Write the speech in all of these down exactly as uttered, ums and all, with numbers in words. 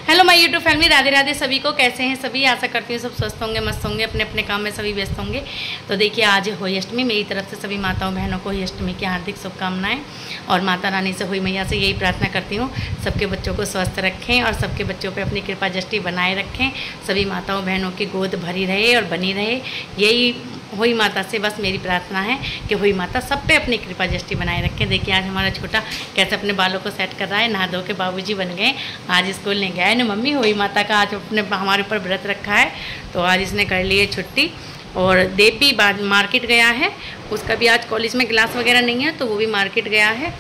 Hello my YouTube family, Radhe Radhe सभी को। कैसे हैं सभी? आशा करती हूँ सब स्वस्थ होंगे, मस्त होंगे, अपने अपने काम में सभी व्यस्त होंगे। तो देखिए आज होली अष्टमी, मेरी तरफ से सभी माताओं बहनों को होली अष्टमी की हार्दिक शुभकामनाएं। और माता रानी से हुई मैया से यही प्रार्थना करती हूँ सबके बच्चों को स्वस्थ रखें और सबके बच्चों पर अपनी कृपा दृष्टि बनाए रखें। सभी माताओं बहनों की गोद भरी रहे और बनी रहे, यही हुई माता से बस मेरी प्रार्थना है कि हुई माता सब पे अपनी कृपा दृष्टि बनाए रखें। देखिए आज हमारा छोटा कैसे अपने बालों को सेट कर रहा है, नहा धो के बाबूजी बन गए। आज स्कूल नहीं गया है ना मम्मी, हुई माता का आज अपने हमारे ऊपर व्रत रखा है तो आज इसने कर ली है छुट्टी। और देवी बाद मार्केट गया है, उसका भी आज कॉलेज में क्लास वगैरह नहीं है तो वो भी मार्केट गया है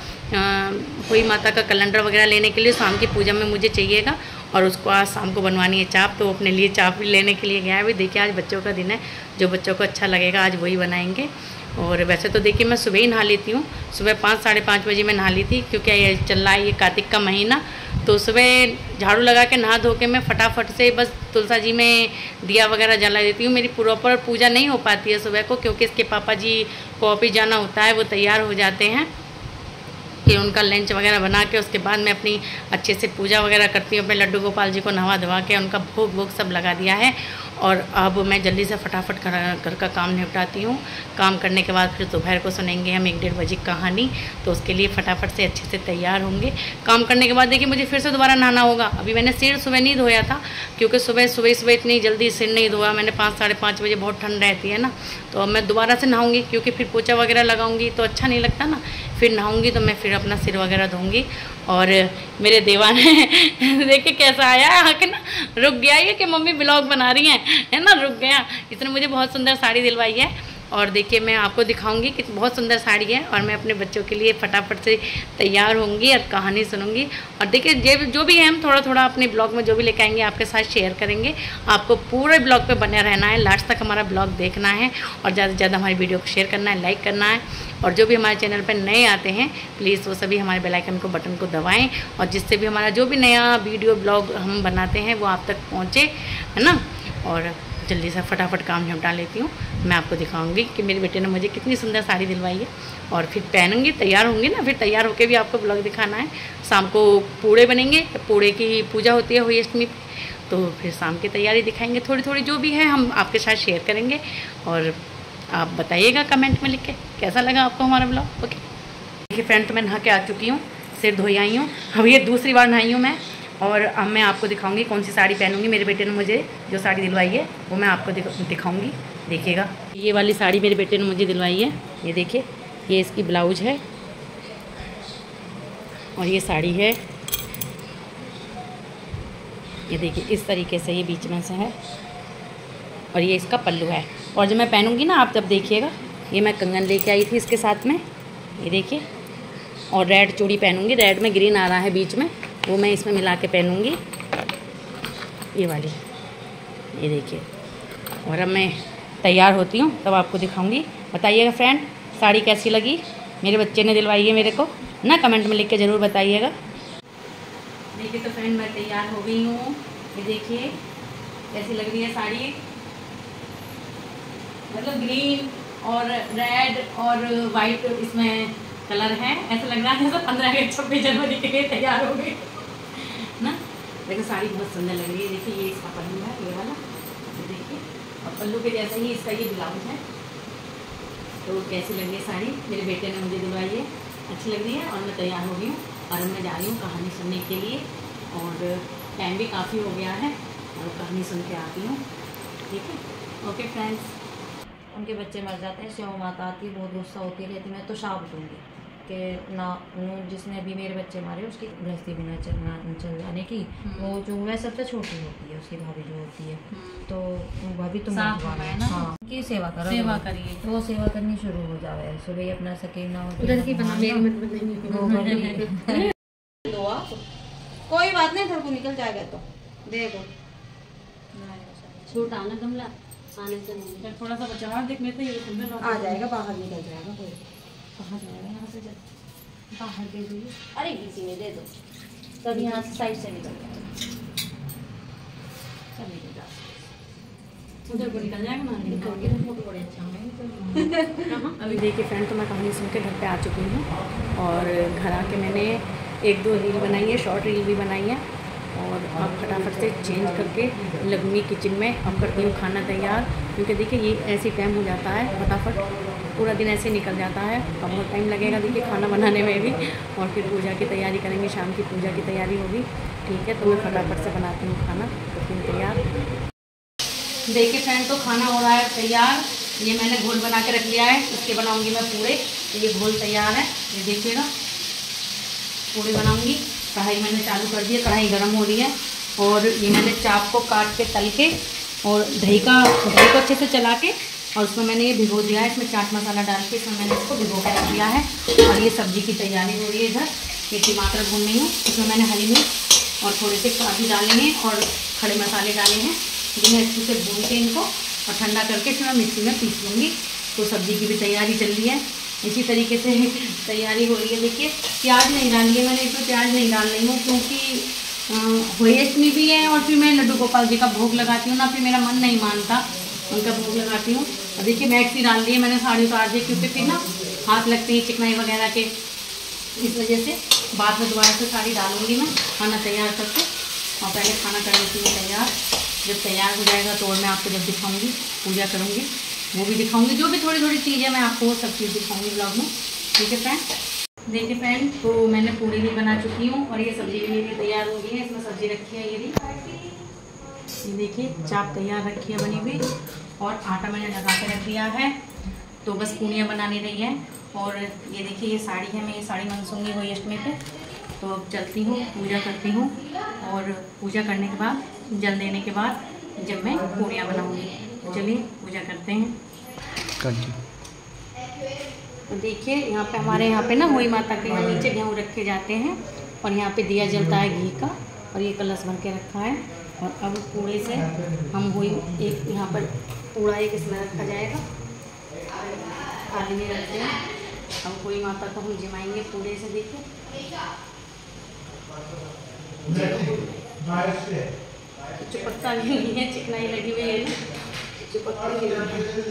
हुई माता का कैलेंडर वगैरह लेने के लिए। शाम की पूजा में मुझे चाहिएगा और उसको आज शाम को बनवानी है चाप, तो अपने लिए चाप भी लेने के लिए गया है। भी देखिए आज बच्चों का दिन है, जो बच्चों को अच्छा लगेगा आज वही बनाएंगे। और वैसे तो देखिए मैं सुबह ही नहा लेती हूँ, सुबह पाँच साढ़े पाँच बजे मैं नहा ली थी क्योंकि ये चल रहा है ये कार्तिक का महीना। तो सुबह झाड़ू लगा के नहा धो के मैं फटाफट से बस तुलसा जी में दिया वगैरह जला देती हूँ। मेरी प्रॉपर पूजा नहीं हो पाती है सुबह को क्योंकि इसके पापा जी को ऑफिस जाना होता है, वो तैयार हो जाते हैं, फिर उनका लंच वगैरह बना के उसके बाद मैं अपनी अच्छे से पूजा वगैरह करती हूँ। अपने लड्डू गोपाल जी को नहा धवा के उनका भोग भोग सब लगा दिया है और अब मैं जल्दी से फटाफट घर का काम निपटाती हूँ। काम करने के बाद फिर दोपहर को सुनेंगे हम एक डेढ़ बजे कहानी, तो उसके लिए फटाफट से अच्छे से तैयार होंगे। काम करने के बाद देखिए मुझे फिर से दोबारा नहाना होगा। अभी मैंने सिर सुबह नहीं धोया था क्योंकि सुबह सुबह सुबह इतनी जल्दी सिर नहीं धोया मैंने, पाँच साढ़े पाँच बजे बहुत ठंड रहती है ना, तो अब मैं दोबारा से नहाऊंगी क्योंकि फिर पोछा वगैरह लगाऊंगी तो अच्छा नहीं लगता ना। फिर नहाऊंगी तो मैं फिर अपना सिर वगैरह धोऊंगी। और मेरे देवान देखिए कैसा आया आके ना रुक गया ये कि मम्मी ब्लॉग बना रही हैं, है ना, रुक गया। इसने मुझे बहुत सुंदर साड़ी दिलवाई है और देखिए मैं आपको दिखाऊंगी कि बहुत सुंदर साड़ी है। और मैं अपने बच्चों के लिए फटाफट से तैयार होंगी और कहानी सुनूंगी। और देखिए जो जो भी है हम थोड़ा थोड़ा अपने ब्लॉग में जो भी लेके आएंगे आपके साथ शेयर करेंगे। आपको पूरे ब्लॉग पे बने रहना है, लास्ट तक हमारा ब्लॉग देखना है और ज़्यादा से ज़्यादा हमारी वीडियो को शेयर करना है, लाइक करना है। और जो भी हमारे चैनल पर नए आते हैं प्लीज़ वो सभी हमारे बेल आइकन को बटन को दबाएं और जिससे भी हमारा जो भी नया वीडियो ब्लॉग हम बनाते हैं वो आप तक पहुँचे, है ना। और जल्दी से फटाफट काम निपटा लेती हूँ। मैं आपको दिखाऊंगी कि मेरे बेटे ने मुझे कितनी सुंदर साड़ी दिलवाई है और फिर पहनूंगी, तैयार होंगी ना, फिर तैयार होकर भी आपको ब्लॉग दिखाना है। शाम को पूड़े बनेंगे, पूड़े की पूजा होती है होली अष्टमी, तो फिर शाम की तैयारी दिखाएंगे। थोड़ी थोड़ी जो भी है हम आपके साथ शेयर करेंगे और आप बताइएगा कमेंट में लिख के कैसा लगा आपको हमारा ब्लॉग। ओके देखिए फ्रेंड, तो मैं नहा के आ चुकी हूँ, सिर धोई आई हूँ, अब ये दूसरी बार नहाई हूँ मैं। और अब मैं आपको दिखाऊंगी कौन सी साड़ी पहनूंगी। मेरे बेटे ने मुझे जो साड़ी दिलवाई है वो मैं आपको दिखाऊंगी, देखिएगा। ये वाली साड़ी मेरे बेटे ने मुझे दिलवाई है, ये देखिए, ये इसकी ब्लाउज है और ये साड़ी है, ये देखिए इस तरीके से ये बीच में से है और ये इसका पल्लू है। और जब मैं पहनूंगी ना आप तब देखिएगा, ये मैं कंगन लेके आई थी इसके साथ में, ये देखिए। और रेड चूड़ी पहनूंगी, रेड में ग्रीन आ रहा है बीच में, वो मैं इसमें मिला के पहनूंगी, ये वाली, ये देखिए। और अब मैं तैयार होती हूँ तब आपको दिखाऊंगी। बताइएगा फ्रेंड साड़ी कैसी लगी, मेरे बच्चे ने दिलवाई है मेरे को ना, कमेंट में लिख के ज़रूर बताइएगा। देखिए तो फ्रेंड मैं तैयार हो गई हूँ, ये देखिए कैसी लग रही है साड़ी, मतलब ग्रीन और रेड और वाइट इसमें कलर है। ऐसा लग रहा है जैसे पंद्रह अगस्त छब्बीस जनवरी के लिए तैयार हो गई ना। देखो साड़ी बहुत सुंदर लग रही है। देखिए ये इसका पल्लू है, ये वाला, ये देखिए, और पल्लू के जैसा ही इसका ये ब्लाउज है। तो कैसी लग रही है साड़ी, मेरे बेटे ने मुझे दिलवाई है, अच्छी लग रही है। और मैं तैयार हो गई हूँ और मैं जा रही हूँ कहानी सुनने के लिए और टाइम भी काफ़ी हो गया है और कहानी सुन के आती हूँ, ठीक है। ओके फ्रेंड्स, उनके बच्चे मर जाते हैं, स्यों माता आती है, बहुत गुस्सा होती रहती, मैं तो शाप दूँगी कि ना जिसने अभी मेरे बच्चे मारे उसकी गृहस्थी भी ना चलना चल जाने की। वो जो है सबसे छोटी होती है, उसकी भाभी जो होती है, तो भाभी तुम है ना, हाँ की सेवा करो, सेवा करिए, तो वो सेवा करनी शुरू हो जाए। सुबह अपना सकीना कोई बात नहीं, घर को निकल जाएगा तो देखो छोटा ना गमला आने से नहीं, थोड़ा सा बचा देखने तो ये सुंदर आ जाएगा, बाहर निकल जाएगा, कोई कहाँ जाएगा यहाँ से, जब बाहर दे दीजिए, अरे इसी में दे दो, तब यहाँ से साइड से निकल जाएगा, सब निकल जाएगा, उधर को निकल जाएगा ना, निकल के फोटो बड़े अच्छा होंगे। अभी देखिए फ्रेंड, तो मैं कहानी सुन के घर पे आ चुकी हूँ और घर आके मैंने एक दो रील बनाई है, शॉर्ट रील भी बनाई है। और अब फटाफट से चेंज करके लगूंगी किचन में। अब करती हूँ खाना तैयार, क्योंकि देखिए ये ऐसे टाइम हो जाता है, फटाफट पूरा दिन ऐसे निकल जाता है। अब बहुत टाइम लगेगा देखिए खाना बनाने में भी, और फिर पूजा की तैयारी करेंगे, शाम की पूजा की तैयारी होगी। ठीक है, तो मैं फटाफट से बनाती हूँ खाना, करती हूँ तैयार। देखिए फ्रेंड, तो खाना हो रहा है तैयार। ये मैंने घोल बना के रख लिया है, इसके बनाऊँगी मैं पूरे। ये घोल तैयार है, ये देखिएगा पूरे बनाऊँगी। कढ़ाई मैंने चालू कर दी है, कढ़ाई गर्म हो रही है। और ये मैंने चाप को काट के तल के और दही का दही को अच्छे से चला के, और उसमें मैंने ये भिगो दिया है। इसमें चाट मसाला डाल के इसमें मैंने इसको भिगो के रख दिया है। और ये सब्ज़ी की तैयारी हो रही है। इधर ये टमाटर भून रही हूँ, इसमें मैंने हरी मिर्च और थोड़े से काजू डाले हैं और खड़े मसाले डाले हैं, जिन्हें अच्छे से भून के इनको और ठंडा करके इसमें मैं मिक्सी में पीस लूँगी। तो सब्ज़ी की भी तैयारी चल रही है, इसी तरीके से तैयारी हो रही है। देखिए प्याज नहीं डाली है मैंने, इसमें प्याज नहीं डाल रही हूँ क्योंकि होली भी है, और फिर मैं लड्डू गोपाल जी का भोग लगाती हूँ ना, फिर मेरा मन नहीं मानता, उनका भोग लगाती हूँ। और देखिए मैक्सी डाल दी है मैंने, साड़ी उतार दी क्योंकि फिर ना हाथ लगती है चिकनाई वगैरह के, इस वजह से बाद में दोबारा से साड़ी डालूँगी मैं खाना तैयार करके। और पहले खाना कर लेती हूँ तैयार, जब तैयार हो जाएगा तो और मैं आपको जब दिखाऊँगी पूजा करूँगी वो भी दिखाऊंगी, जो भी थोड़ी थोड़ी चीज़ें मैं आपको वो सब चीज़ दिखाऊंगी ब्लॉग में। ठीक है फ्रेंड। देखिए फ्रेंड, तो मैंने पूड़ी भी बना चुकी हूँ और ये सब्ज़ी भी मेरी तैयार हो गई है। इसमें सब्ज़ी रखी है, ये भी ये देखिए चाप तैयार रखी है बनी हुई, और आटा मैंने लगा के रख दिया है। तो बस पूड़ियाँ बनानी रही है। और ये देखिए ये साड़ी है, मैं ये साड़ी मंसूंगी होली अष्टमी पे। तो अब चलती हूँ, पूजा करती हूँ, और पूजा करने के बाद जल देने के बाद जब मैं पूड़ियाँ बनाऊँगी, तो चलिए पूजा करते हैं। तो देखिए यहाँ पे हमारे यहाँ पे ना होली माता के यहाँ नीचे गेहूँ रखे जाते हैं, और यहाँ पे दिया जलता है घी का, और ये कलश भर के रखा है। और अब पूड़े से हम होली एक यहाँ पर पूड़ा एक इसमें रखा जाएगा, थाली में रखते हैं। अब होली माता को हम जमाएंगे पूड़े से। देखिए चुपत्ता भी नहीं है, चिकनाई लगी हुई है ना, चुपत्ता भी नहीं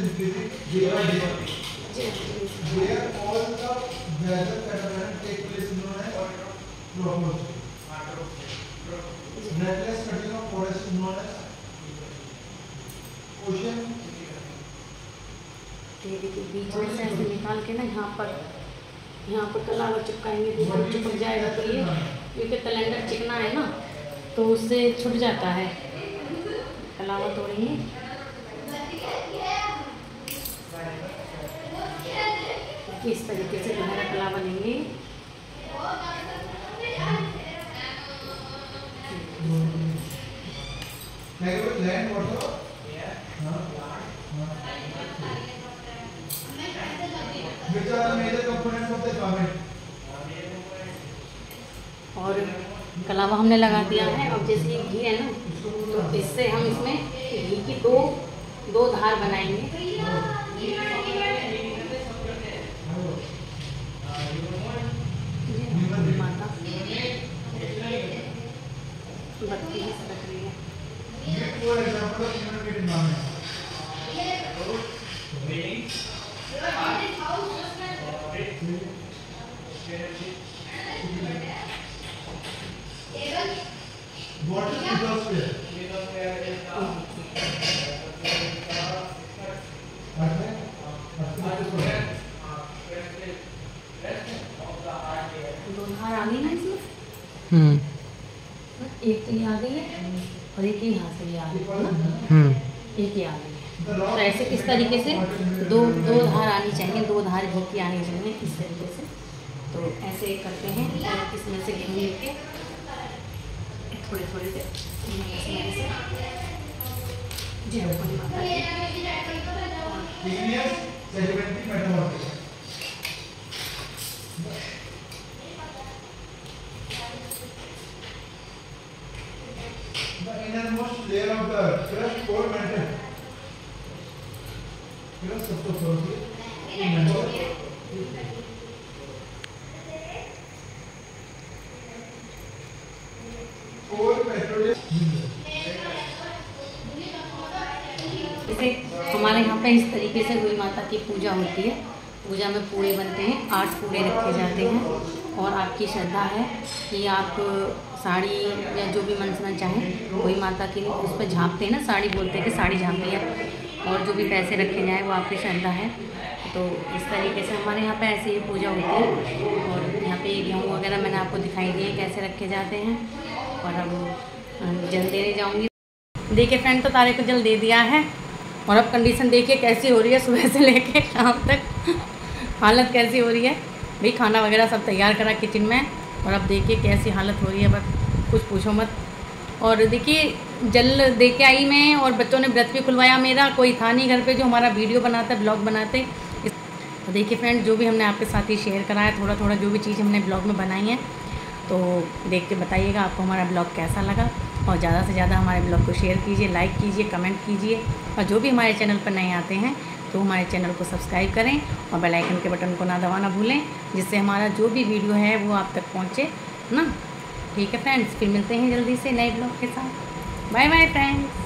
बीच में से ऐसे निकाल के ना यहाँ पर यहाँ पर कलावा चिपकाएंगे, तो चिपक जाएगा। तो ये क्योंकि कैलेंडर चिकना है ना, तो उससे छूट जाता है। कलावा तोड़ेंगे, इस तरीके से गहरा कलावा लेंगे। और कलावा हमने लगा दिया है। अब जैसे ये घी है ना, तो इससे हम इसमें घी की दो दो धार बनाएंगे। माता बत्ती ही सड़क रही है। दो धार आ गई ना इसमें, हम्म एक तो ये आ गई है और एक यहाँ से ये आ गई है ना, एक ये आ गई है। तो ऐसे इस तरीके से दो दो धार आनी चाहिए, दो धार घी की आनी चाहिए इस तरीके से। तो ऐसे करते हैं, और इसमें से गेहूँ लेके थोड़े थोड़े से जय माता the innermost layer of the crust core matter. Crust सबको छोड़िए, core petroleum. जैसे हमारे यहाँ पे इस तरीके से हुई माता की पूजा होती है। पूजा में पूड़े बनते हैं, आठ पूड़े रखे जाते हैं, और आपकी श्रद्धा है कि आप साड़ी या जो भी मनसना चाहे कोई माता के लिए उस पर झाँपते हैं ना, साड़ी बोलते हैं कि साड़ी झाँपी है, और जो भी पैसे रखे जाए वो आपकी श्रद्धा है। तो इस तरीके से हमारे यहाँ पे ऐसे ही पूजा होती है। और यहाँ पे गेहूँ वगैरह मैंने आपको दिखाई दिए कैसे रखे जाते हैं। और अब जल देने जाऊँगी। देखिए फ्रेंड, तो तारे को जल दे दिया है और अब कंडीशन देखिए कैसी हो रही है, सुबह से लेके शाम तक हालत कैसी हो रही है। भाई खाना वगैरह सब तैयार करा किचन में, और अब देखिए कैसी हालत हो रही है, बस कुछ पूछो मत। और देखिए जल दे के आई मैं, और बच्चों ने व्रत भी खुलवाया मेरा, कोई था नहीं घर पे जो हमारा वीडियो बनाता ब्लॉग बनाते। तो देखिए फ्रेंड, जो भी हमने आपके साथ ही शेयर करा है, थोड़ा थोड़ा जो भी चीज़ हमने ब्लॉग में बनाई है, तो देख के बताइएगा आपको हमारा ब्लॉग कैसा लगा। और ज़्यादा से ज़्यादा हमारे ब्लॉग को शेयर कीजिए, लाइक कीजिए, कमेंट कीजिए। और जो भी हमारे चैनल पर नए आते हैं तो हमारे चैनल को सब्सक्राइब करें और बेल आइकन के बटन को ना दबाना भूलें, जिससे हमारा जो भी वीडियो है वो आप तक पहुँचे ना। ठीक है फ्रेंड्स, फिर मिलते हैं जल्दी से नए ब्लॉग के साथ। Bye bye friends.